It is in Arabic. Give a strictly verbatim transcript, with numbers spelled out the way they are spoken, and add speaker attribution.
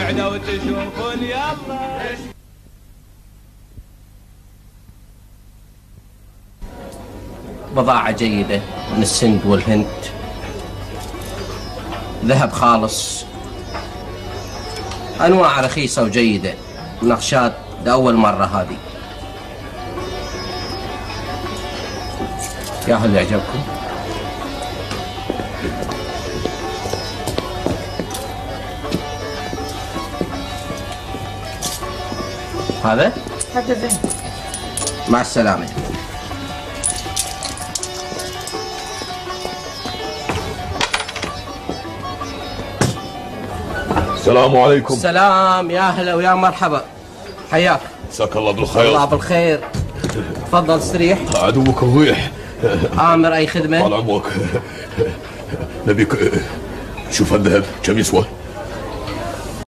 Speaker 1: لو تشوفون يلا.
Speaker 2: بضاعة جيدة من السند والهند، ذهب خالص، أنواع رخيصة وجيدة، نقشات لأول مرة هذه. يا هل يعجبكم؟ هذا؟
Speaker 3: هذا زين.
Speaker 2: مع السلامة.
Speaker 4: السلام عليكم.
Speaker 2: السلام، يا هلا ويا مرحبا، حياك.
Speaker 4: مساك الله بالخير.
Speaker 2: الله بالخير، تفضل استريح.
Speaker 4: عدوك الريح.
Speaker 2: آمر أي خدمة؟
Speaker 4: طال عمرك. نبيك شوف هالذهب كم يسوى؟